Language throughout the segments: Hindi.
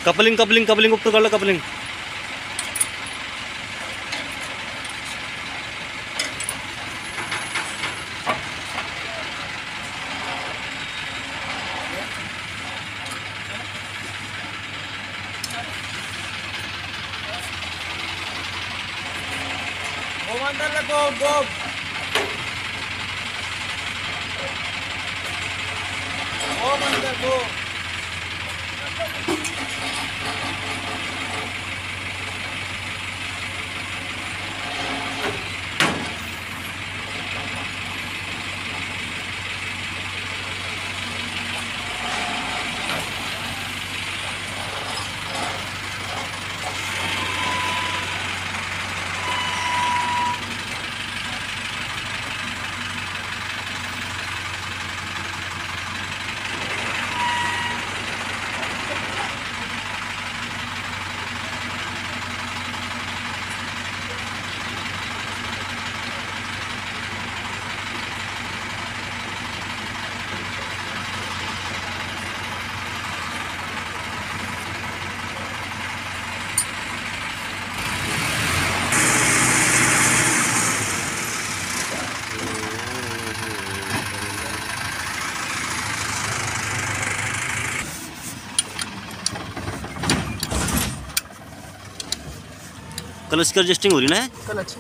कपलिंग कपलिंग कपलिंग ऊपर कर लो कपलिंग। अंदर लगो गो अंदर गो। क्लच की एडजस्टिंग हो रही ना है? क्लच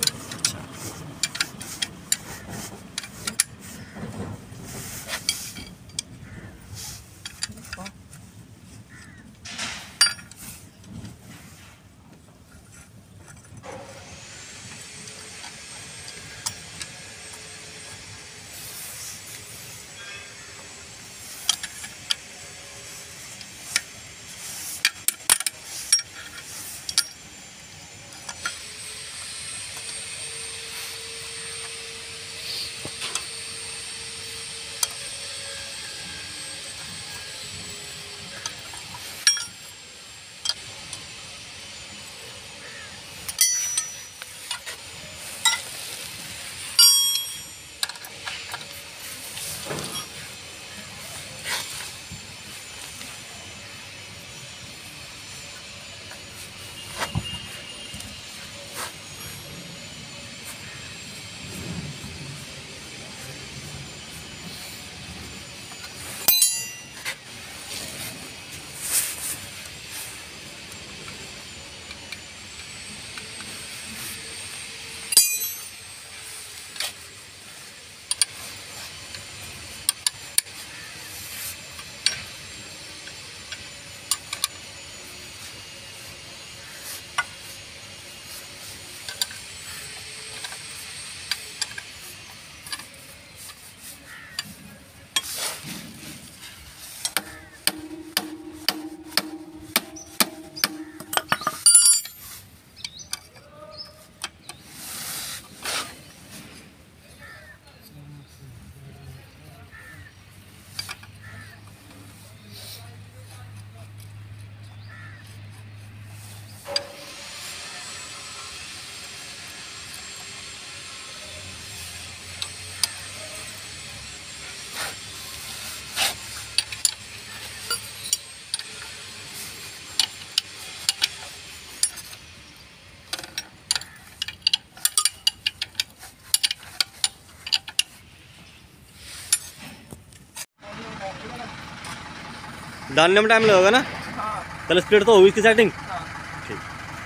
डालने में टाइम लगेगा ना? हाँ कल स्प्लिट तो होगी इसकी सेटिंग। हाँ। ठीक।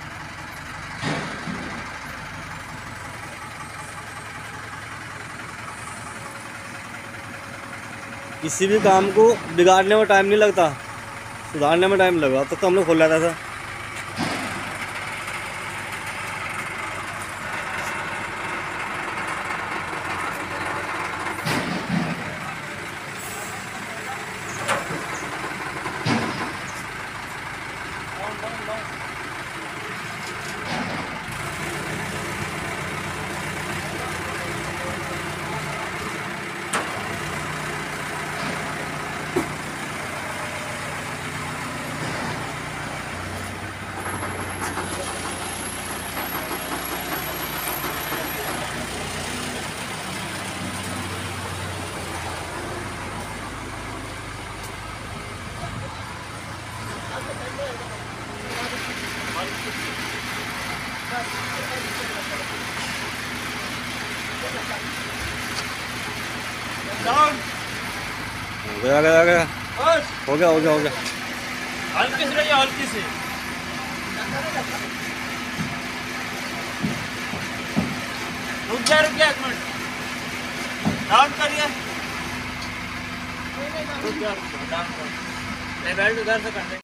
किसी भी काम को बिगाड़ने में टाइम नहीं लगता, सुधारने में टाइम लगा। अब तक तो हम लोग खोल रहा था। डाउन। गया गया गया, बस हो गया हो गया हो गया। हल्की से रहिए, हल्की से। रुक जा एक मिनट। डाउन करिए। रुक जा, डाउन कर। बेल्ट उधर से कर दे।